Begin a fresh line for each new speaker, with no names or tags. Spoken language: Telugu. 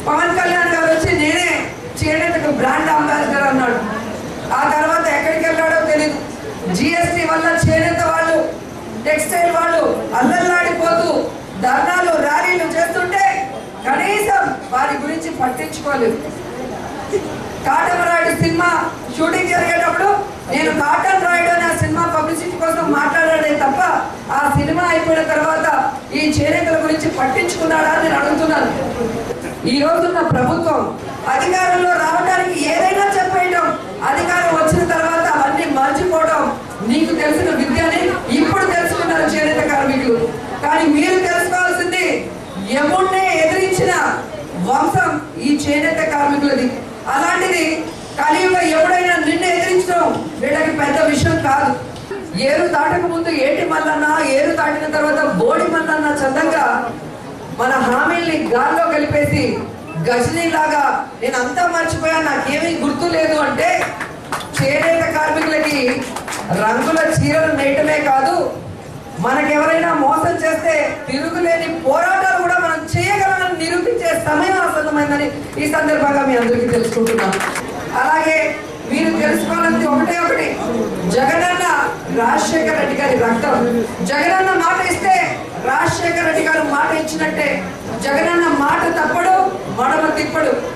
పవన్ కళ్యాణ్ గారు వచ్చి నేనే చేనేతకు బ్రాండ్ అంబాసిడర్ అన్నాడు. ఆ తర్వాత ఎక్కడికి వెళ్ళాడో తెలియదు. జిఎస్టీ వల్ల చేనేత వాళ్ళు, టెక్స్టైల్ వాళ్ళు అల్లల్లాడిపోతూ ధర్నాలు ర్యాలీలు చేస్తుంటే కనీసం వారి గురించి పట్టించుకోలేదు. కాటన్ రాయుడు సినిమా షూటింగ్ జరిగేటప్పుడు నేను కాటన్ రాయుడు అనే సినిమా పబ్లిసిటీ కోసం మాట్లాడాడే తప్ప ఆ సినిమా అయిపోయిన తర్వాత ఈ చేనేతల గురించి పట్టించుకున్నాడా అని నేను అడుగుతున్నాను. ఈ రోజున్న ప్రభుత్వం అధికారంలో రావడానికి ఏదైనా చెప్పేయడం, అధికారం వచ్చిన తర్వాత అవన్నీ మర్చిపోవడం నీకు తెలిసిన విద్యని ఇప్పుడు తెలుసుకున్నారు చేనేత కార్మికులు. కానీ మీరు తెలుసుకోవాల్సింది యముణ్ణే ఎదిరించిన వంశం ఈ చేనేత కార్మికులది. అలాంటిది కలియుగ ఎవడైనా నిన్ను ఎదిరించడం వీళ్ళకి పెద్ద విషయం కాదు. ఏరు దాటక ముందు ఏటి మల్లన్న, ఏరు దాటిన తర్వాత బోడి మల్లన్న చందంగా మన హామీల్ని గాల్లో కలిపేసి గజనీలాగా నేను అంతా మర్చిపోయాను, నాకేమీ గుర్తు లేదు అంటే చేనేత కార్మికులకి రంగుల చీరలు నేయటమే కాదు, మనకెవరైనా మోసం చేస్తే తిరుగులేని పోరాటాలు కూడా మనం చేయగలమని నిరూపించే సమయం ఆసన్నమైందని ఈ సందర్భంగా మీ అందరికీ తెలుసుకుంటున్నాను. అలాగే మీరు తెలుసుకోవాలంటే ఒకటి, జగనన్న రాజశేఖర రెడ్డి గారి రక్తం. జగనన్న మాట ఇస్తే రాజశేఖర రెడ్డి గారు మాట ఇచ్చినట్టే. జగనన్న మాట తప్పడు, మడమ తిప్పడు.